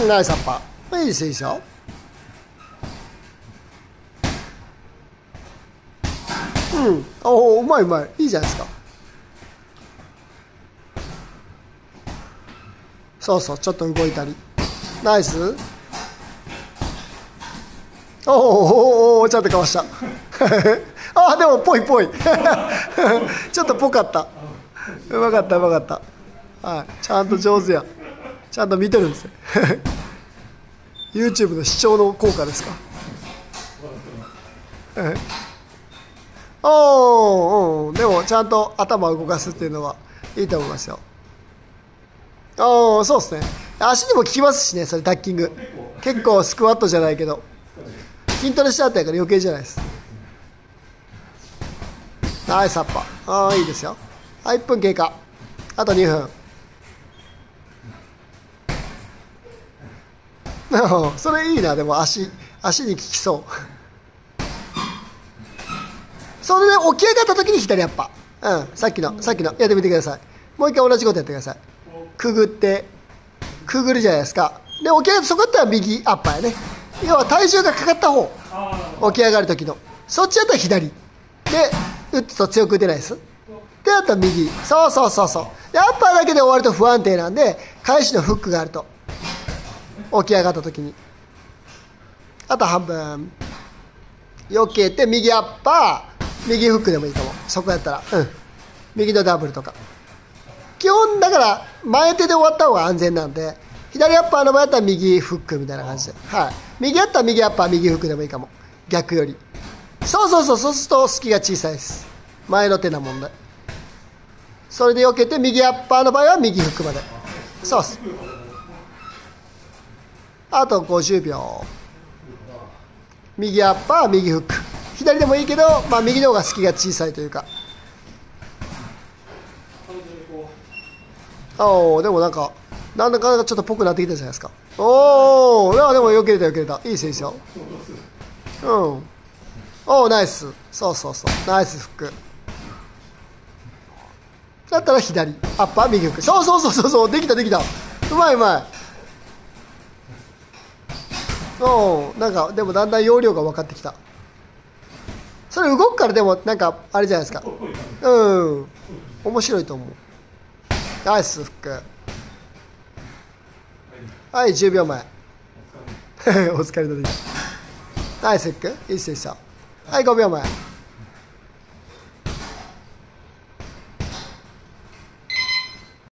ナイスアッパー。いいですよ、いいですよ。おお、うまいうまい。いいじゃないですか。そうそう、ちょっと動いたり。ナイス。おお、ちゃんとかわした。あ、でもぽいぽい。ちょっとぽかった。うまかった、うまかった。はい、ちゃんと上手や。ちゃんと見てるんですね。YouTube の視聴の効果ですか。おお、でもちゃんと頭を動かすっていうのはいいと思いますよ。おお、そうですね。足にも効きますしね、それタッキング。結構スクワットじゃないけど、筋トレしちゃったから余計じゃないです。ナイスアッパー。ああ、いいですよ。はい、1分経過。あと2分。それいいな。でも足に効きそう。それで起き上がった時に左アッパー。さっきのやってみてください。もう一回同じことやってください。くぐるじゃないですか。で起き上がって、そこだったら右アッパーやね。要は体重がかかった方、起き上がる時のそっちだったら左で打つと強く打てないです。であとは右。そうそうそうそう。でアッパーだけで終わると不安定なんで、返しのフックがあると起き上がった時に、あと半分避けて右アッパー右フックでもいいかも。そこやったら右のダブルとか。基本だから前手で終わった方が安全なんで、左アッパーの場合だったら右フックみたいな感じで、はい、右やったら右アッパー右フックでもいいかも、逆より。そうそうそう、そうすると隙が小さいです。前の手な問題。それで避けて右アッパーの場合は右フックまで。そうっす。あと50秒。右アッパー右フック、左でもいいけど、まあ、右の方が隙が小さいというか。おお、でもなんかちょっとぽくなってきたじゃないですか。おお、いやでも避けれた避けれた。いいですよ、いいですよ。おお、ナイス。そうそうそう、ナイスフックだったら左アッパー右フック。そうそうそうそうそう、できたできた。うまいうまい。なんかでもだんだん容量が分かってきた。それ動くから、でもなんかあれじゃないですか。面白いと思う。ナイスフック。はい、10秒前。お疲れの時。ナイスフック。いいっすよ、いいっすよ。はい、5秒前。